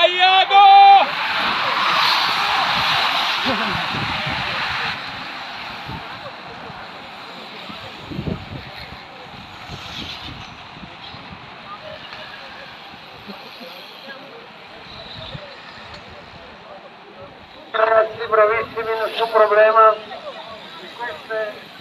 Dai Iago! Ragazzi bravissimi, nessun problema. Di queste